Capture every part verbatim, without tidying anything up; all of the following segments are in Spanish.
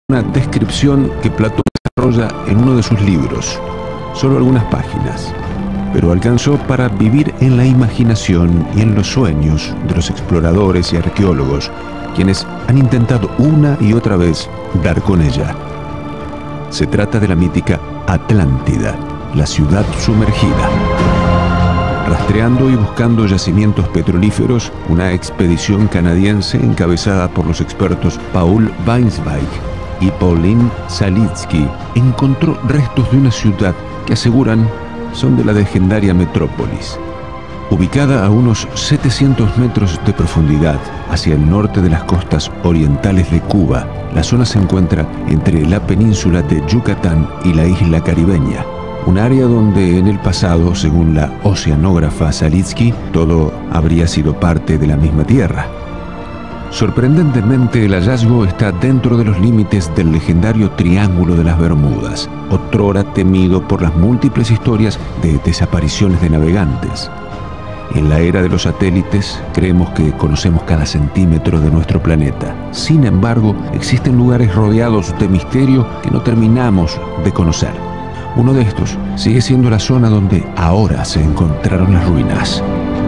una descripción que Platón desarrolla en uno de sus libros, solo algunas páginas, pero alcanzó para vivir en la imaginación y en los sueños de los exploradores y arqueólogos, quienes han intentado una y otra vez dar con ella. Se trata de la mítica Atlántida, la ciudad sumergida. Rastreando y buscando yacimientos petrolíferos, una expedición canadiense encabezada por los expertos Paul Weinsweig y Pauline Salitsky encontró restos de una ciudad que aseguran son de la legendaria metrópolis. Ubicada a unos setecientos metros de profundidad hacia el norte de las costas orientales de Cuba, la zona se encuentra entre la península de Yucatán y la isla caribeña, un área donde en el pasado, según la oceanógrafa Salitsky, todo habría sido parte de la misma tierra. Sorprendentemente, el hallazgo está dentro de los límites del legendario Triángulo de las Bermudas, otrora temido por las múltiples historias de desapariciones de navegantes. En la era de los satélites, creemos que conocemos cada centímetro de nuestro planeta. Sin embargo, existen lugares rodeados de misterio que no terminamos de conocer. Uno de estos sigue siendo la zona donde ahora se encontraron las ruinas.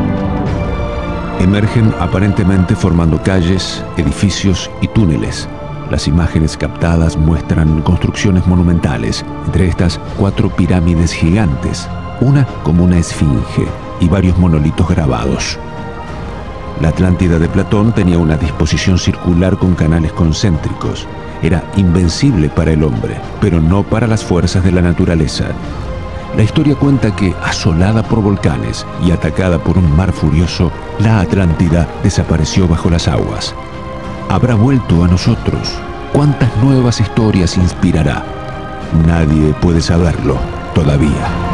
Emergen aparentemente formando calles, edificios y túneles. Las imágenes captadas muestran construcciones monumentales, entre estas cuatro pirámides gigantes, una como una esfinge y varios monolitos grabados. La Atlántida de Platón tenía una disposición circular con canales concéntricos. Era invencible para el hombre, pero no para las fuerzas de la naturaleza. La historia cuenta que, asolada por volcanes y atacada por un mar furioso, la Atlántida desapareció bajo las aguas. ¿Habrá vuelto a nosotros? ¿Cuántas nuevas historias inspirará? Nadie puede saberlo todavía.